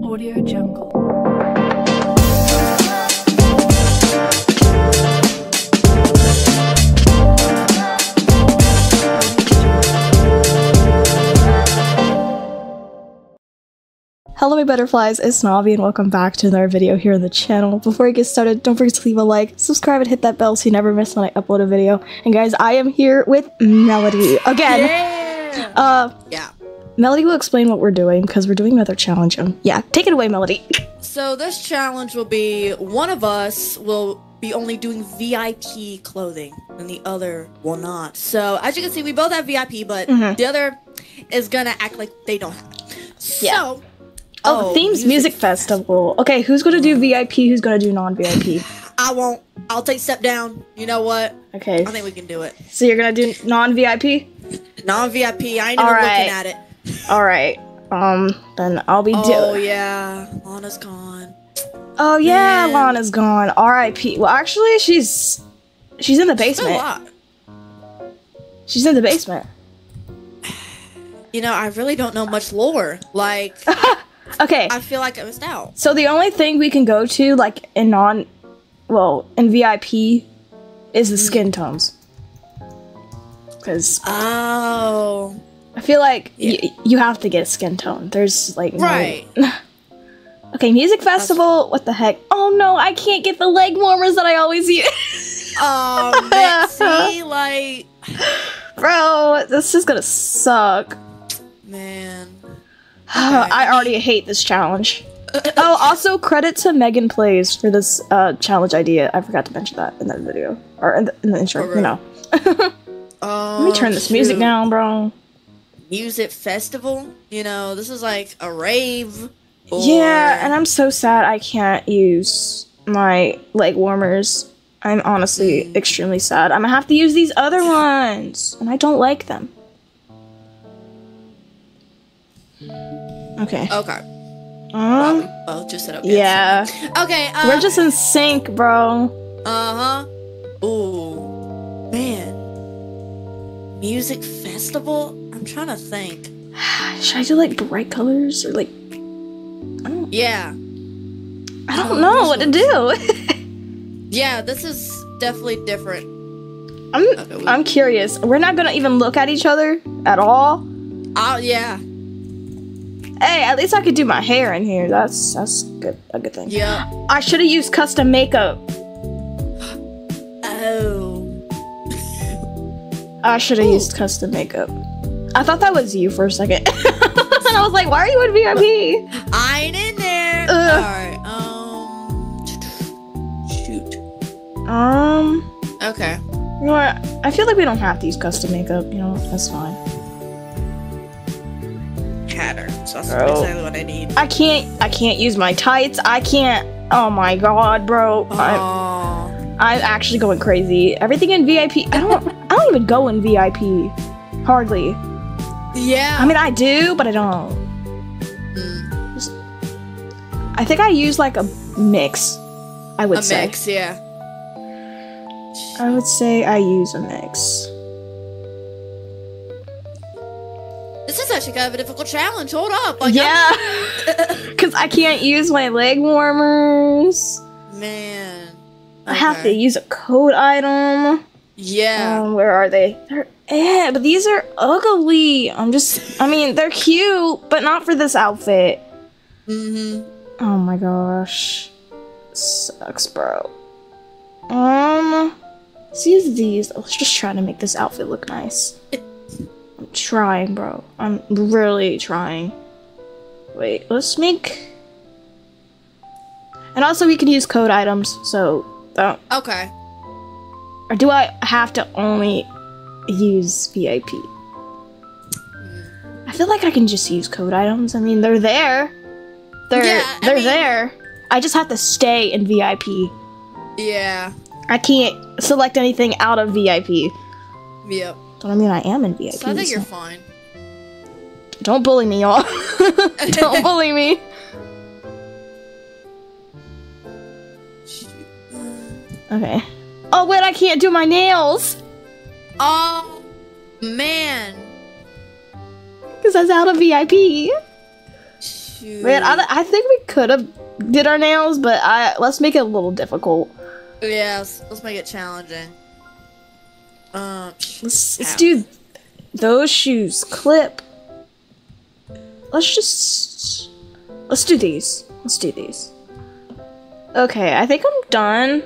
Audio Jungle. Hello my butterflies, it's Navi and welcome back to another video here on the channel. Before I get started, don't forget to leave a like, subscribe, and hit that bell so you never miss when I upload a video. And guys, I am here with Melody again. Yeah. Melody will explain what we're doing because we're doing another challenge. Yeah, take it away, Melody. So this challenge will be one of us will be only doing VIP clothing and the other will not. So as you can see, we both have VIP, but the other is gonna act like they don't have it. So the theme's music festival. Okay, who's gonna do VIP? Who's gonna do non-VIP? I won't. I'll take a step down. You know what? Okay. I think we can do it. So you're gonna do non-VIP? Non-VIP. I ain't even looking at it. Alright. Then I'll be doing. Oh yeah, Lana's gone. Oh yeah, Man. Lana's gone. R.I.P. Well, actually, she's in the basement. Still alive. She's in the basement. You know, I really don't know much lore. Like, okay. I feel like I missed out. So the only thing we can go to, like, in VIP, is the skin tones. Because I feel like you have to get a skin tone. There's, like, right. Okay, music festival, what the heck? Oh no, I can't get the leg warmers that I always use. Man, see, like... Bro, this is gonna suck. Man. I already hate this challenge. Oh, also credit to Megan Plays for this challenge idea. I forgot to mention that in that video. Or in the intro, you know. Let me turn this music down, bro. Music festival? You know, this is like a rave. Yeah, and I'm so sad I can't use my leg warmers. I'm honestly extremely sad. I'm gonna have to use these other ones, and I don't like them. Okay. Okay. Oh, just set up. Yeah. Okay. We're just in sync, bro. Ooh. Man. Music festival? I'm trying to think. Should I do like bright colors or like? Yeah. I don't know what to do. Yeah, this is definitely different. I'm curious. We're not gonna even look at each other at all. Oh yeah. Hey, at least I could do my hair in here. That's good. A good thing. Yeah. I should have used custom makeup. Oh. I should have used custom makeup. I thought that was you for a second. And I was like, why are you in VIP? I ain't in there. Alright, shoot. Okay. You know what? I feel like we don't have to use custom makeup, you know, that's fine. Pattern. So that's exactly what I need. I can't use my tights. I can't. Oh my god, bro. I'm actually going crazy. Everything in VIP. I don't even go in VIP. Hardly. Yeah. I mean, I do, but I don't. I think I use like a mix. I would say. A mix, yeah. I would say I use a mix. This is actually kind of a difficult challenge. Hold up. Like, yeah. Because I can't use my leg warmers. Man. Okay. I have to use a code item. Yeah. Where are they? But these are ugly. I mean, they're cute, but not for this outfit. Oh my gosh. Sucks, bro. See these. I was just trying to make this outfit look nice. I'm trying, bro. I'm really trying. Wait, let's make... And also we can use code items, so... Okay. Or do I have to only use VIP? I feel like I can just use code items. I mean, they're there. They're there. I just have to stay in VIP. Yeah. I can't select anything out of VIP. Yep. Don't I mean I am in VIP? So I think you're fine. Don't bully me, y'all. Don't bully me. Okay. Oh wait, I can't do my nails. Oh man. Because I was out of VIP. shoes. Man, I think we could have did our nails, but let's make it a little difficult. Yes, let's make it challenging. Let's do those shoes. Clip. Let's do these. Let's do these. Okay, I think I'm done.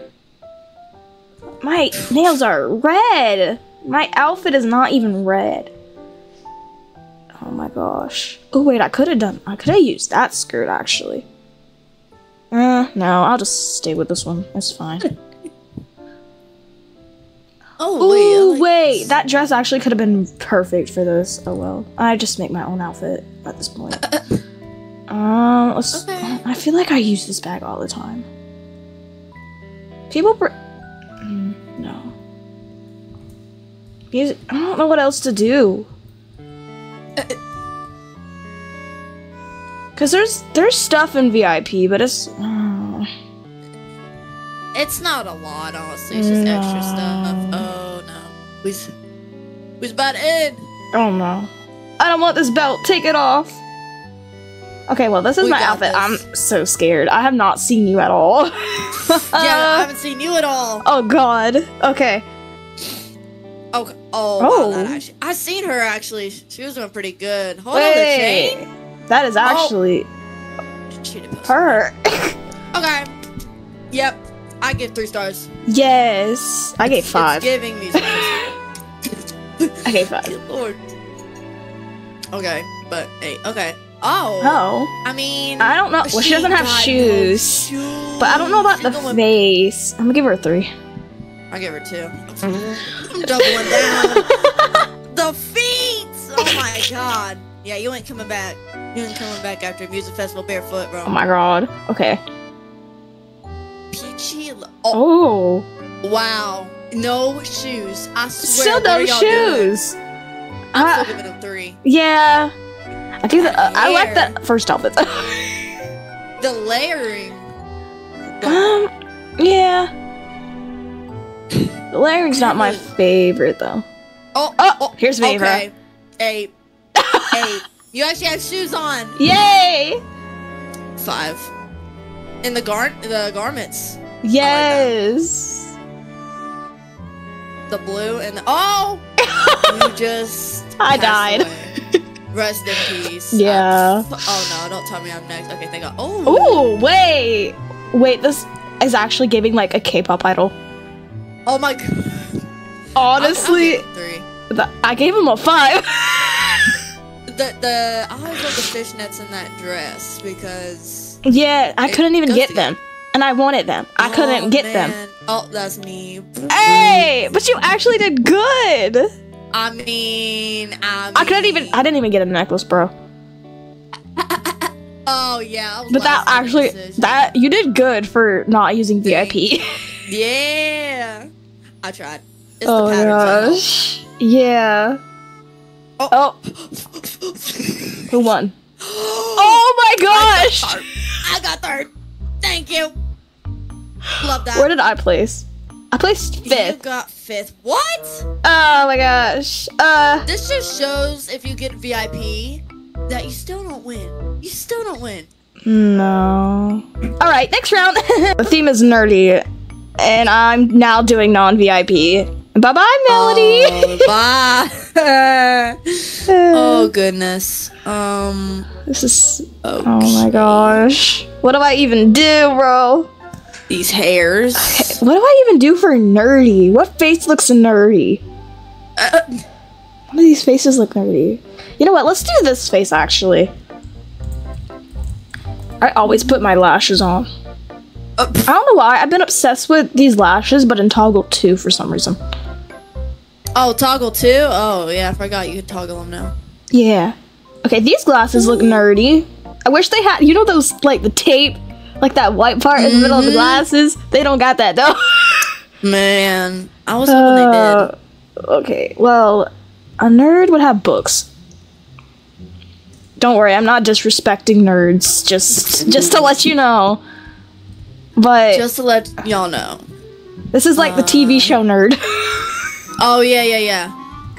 My nails are red. My outfit is not even red. Oh my gosh. Oh wait, I could have used that skirt actually. No, I'll just stay with this one. It's fine. Oh wait, that dress actually could have been perfect for this. Oh well, I just make my own outfit at this point. I feel like I use this bag all the time. People no. I don't know what else to do. Cause there's stuff in VIP, but it's not a lot, honestly. It's just extra stuff. Oh no, who's about in? Oh no, I don't want this belt. Take it off. Okay, well this is my outfit. I'm so scared. I have not seen you at all. Yeah, I haven't seen you at all. Oh god. Okay. Okay. Oh. Wow, I seen her actually. She was doing pretty good. Hold on, the chain. That is actually her. Okay. Yep. I give 3 stars. Yes. I gave 5. It's giving me. I gave 5. Good Lord. Okay, but hey, okay. Oh. Oh. I mean, I don't know. Well, she doesn't have shoes, but I don't know about the face. I'm gonna give her a 3. I give her 2. I'm doubling down. The feet. Oh my god. Yeah, you ain't coming back. You ain't coming back after a music festival barefoot, bro. Oh my god. Okay. Peachy. Oh. Wow. No shoes. I swear. Still no shoes. I'm still giving them 3. Yeah. I do the. I like that first outfit. The layering. Yeah. The layering's not my favorite though. Oh, here's Vava. Okay. Hey. You actually have shoes on. Yay! 5. In the garments. Yes. The blue and you just. I died. Away. Rest in peace. Yeah. Oh no! Don't tell me I'm next. Okay, thank God. Oh, wait. This is actually giving like a K-pop idol. Oh my god. Honestly, I'll give him 3. I gave him a 5. I always love the fishnets in that dress because. Yeah, I couldn't even get them, and I wanted them. I couldn't get them. Oh, that's me. Hey, but you actually did good. I mean, I didn't even get a necklace, bro. Oh yeah, but that you did good for not using VIP. Yeah, I tried. It's oh the gosh, yeah. Oh. Who won? Oh my gosh! I got third. Thank you. Love that. Where did I place? I placed 5th. You got 5th. What? Oh my gosh. This just shows if you get VIP that you still don't win. You still don't win. No. Alright, next round. The theme is nerdy. And I'm now doing non-VIP. Bye-bye, Melody. Oh, bye. Oh goodness. This is oh my gosh. What do I even do, bro? These hairs. Okay, what do I even do for nerdy? What face looks nerdy? One of these faces look nerdy. You know what? Let's do this face, actually. I always put my lashes on. I don't know why. I've been obsessed with these lashes, but in toggle 2 for some reason. Oh, toggle 2? Oh, yeah. I forgot you could toggle them now. Yeah. Okay, these glasses look nerdy. I wish they had, you know those, like, the tape? Like that white part in the middle of the glasses? They don't got that, though. Man, I was hoping they did. Okay, well, a nerd would have books. Don't worry, I'm not disrespecting nerds. Just to let you know. But just to let y'all know. This is like the TV show nerd. Oh, yeah.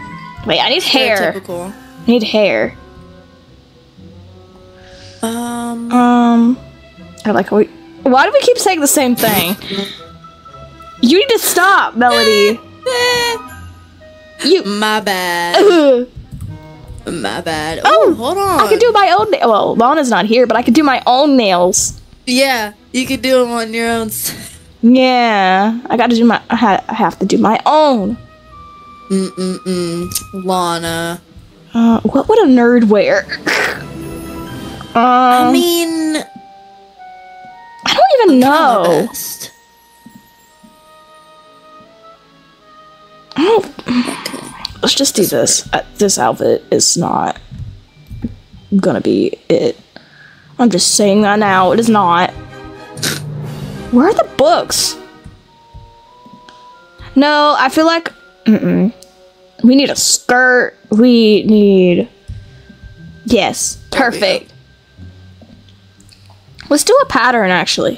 Wait, I need hair. Typical. I need hair. I like how why do we keep saying the same thing? You need to stop, Melody. You. My bad. My bad. Oh, hold on. I could do my own. Well, Lana's not here, but I could do my own nails. Yeah, you could do them on your own. Yeah, I got to do my. I have to do my own. Lana. What would a nerd wear? I mean, I don't even know. Let's just do this. This outfit is not gonna be it. I'm just saying that now. It is not. Where are the books? No, I feel like we need a skirt. We need. Yes, perfect. Let's do a pattern actually.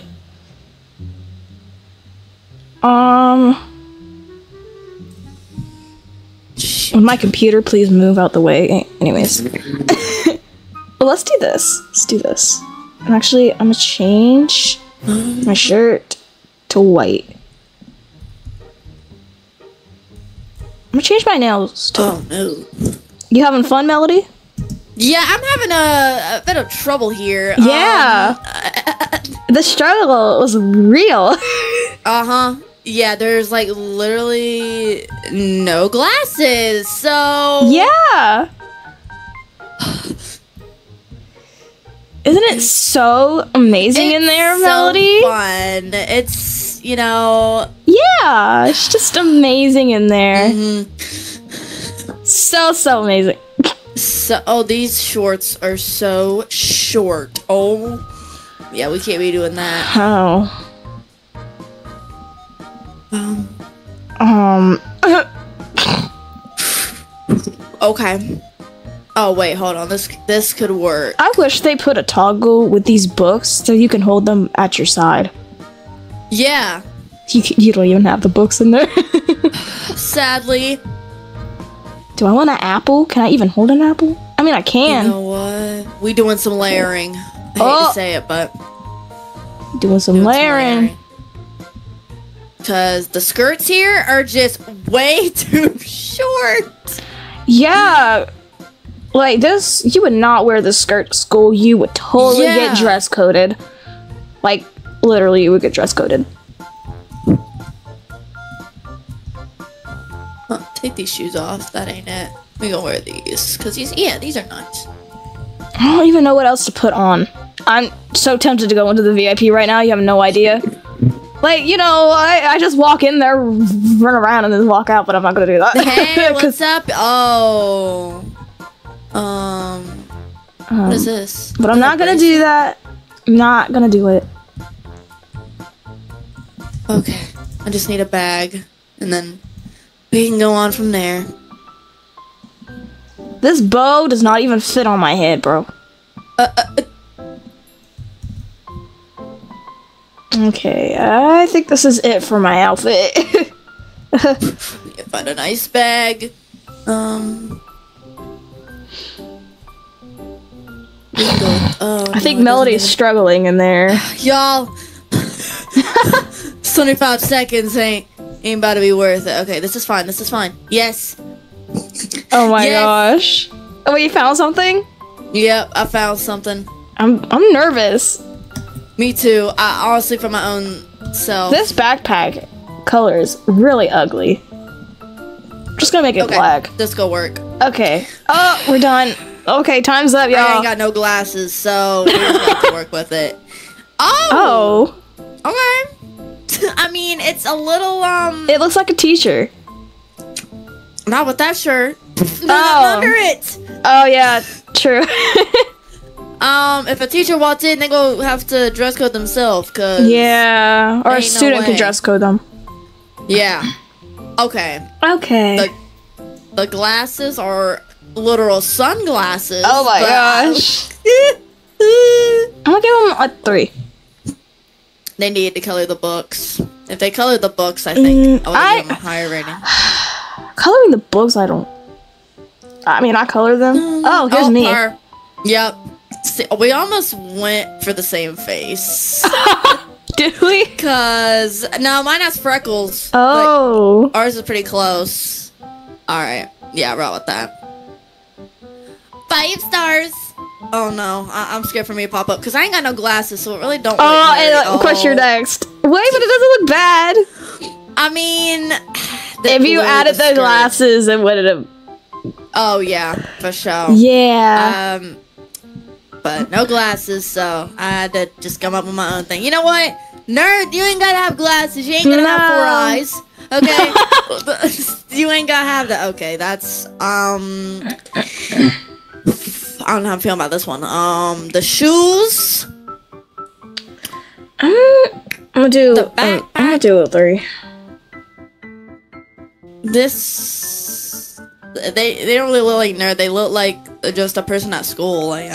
Would my computer please move out the way? Anyways. Well, let's do this. Let's do this. And actually, I'm gonna change my shirt to white. I'm gonna change my nails to... Oh, no. You having fun, Melody? Yeah, I'm having a bit of trouble here. Yeah. The struggle was real. Uh-huh. Yeah, there's like literally no glasses, so... Yeah. Isn't it so amazing in there, Melody? So fun. It's, you know... Yeah, it's just amazing in there. So amazing. Oh, these shorts are so short. Oh, yeah, we can't be doing that. Oh. Okay. Oh wait, hold on. This could work. I wish they put a toggle with these books so you can hold them at your side. Yeah. You don't even have the books in there. Sadly. Do I want an apple? Can I even hold an apple? I mean, I can. You know what? We doing some layering. I hate to say it, but doing some layering. Because the skirts here are just way too short. Yeah. Like this, you would not wear this skirt to school. You would totally get dress coded. Like, literally, you would get dress coded. Take these shoes off. That ain't it. We gonna wear these because these are nice. I don't even know what else to put on. I'm so tempted to go into the VIP right now. You have no idea. Like, you know, I just walk in there, run around, and then walk out. But I'm not gonna do that. Hey, what's up? Oh, what is this? But I'm not gonna do that. I'm not gonna do it. Okay, I just need a bag, and then we can go on from there. This bow does not even fit on my head, bro. Okay, I think this is it for my outfit. Find a nice bag. I think Melody's struggling in there. Y'all, 25 seconds ain't about to be worth it. Okay, this is fine. This is fine. Yes. Oh my gosh. Oh, you found something? Yep, I found something. I'm nervous. Me too. I honestly, for my own self. This backpack color is really ugly. I'm just gonna make it black. This go work. Okay. Oh, we're done. Okay, time's up, y'all. I ain't got no glasses, so we're gonna have to work with it. Oh. Okay. I mean, it's a little It looks like a t-shirt. Not with that shirt. Not under it. Oh yeah, true. If a teacher walked in, they go have to dress code themselves, cause or a student could dress code them. Yeah. Okay. Okay. The glasses are literal sunglasses. Oh my gosh. I'm gonna give them a 3. They need to color the books. If they color the books, I think I would give them a higher rating. Coloring the books, I mean, I color them. Oh, here's me. Yep. See, we almost went for the same face. Did we? Cause no, mine has freckles. Oh. Like, ours is pretty close. Alright. Yeah, roll with that. 5 stars. Oh no, I'm scared for me to pop up because I ain't got no glasses, so it really don't. Oh, and of course you're next. Wait, but it doesn't look bad. I mean, if you added the glasses, it would have. Oh yeah, for sure. Yeah. But no glasses, so I had to just come up with my own thing. You know what, nerd? You ain't gotta have glasses. You ain't gotta have 4 eyes. Okay. You ain't gotta have that. Okay, that's I don't know how I'm feeling about this one. The shoes. I'm gonna do. I'm gonna do a 3. This. They don't really look like nerd. They look like just a person at school. Like,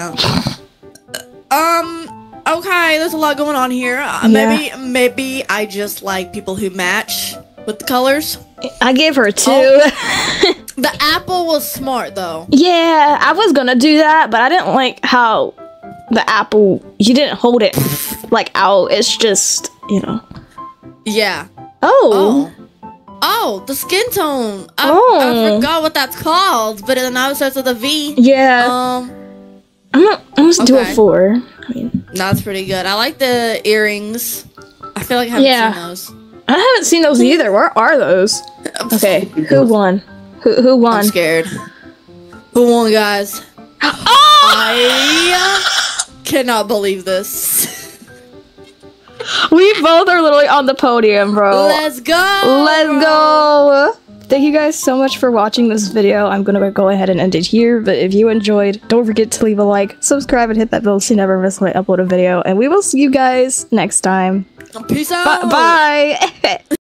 okay, there's a lot going on here. Maybe I just like people who match with the colors. I gave her 2. Oh. The apple was smart though. Yeah, I was gonna do that, but I didn't like how the apple, you didn't hold it like out. It's just, you know. Yeah. Oh. Oh, the skin tone. I forgot what that's called, but it now starts with a V. Yeah. I'm gonna do a 4. I mean, that's pretty good. I like the earrings. I feel like I haven't seen those. I haven't seen those either. Where are those? Okay, who won? Who won? I'm scared. Who won, guys? Oh! I cannot believe this. We both are literally on the podium, bro. Let's go! Let's go! Thank you guys so much for watching this video. I'm gonna go ahead and end it here, but if you enjoyed, don't forget to leave a like, subscribe, and hit that bell so you never miss when I upload a video, and we will see you guys next time. Peace out! Bye!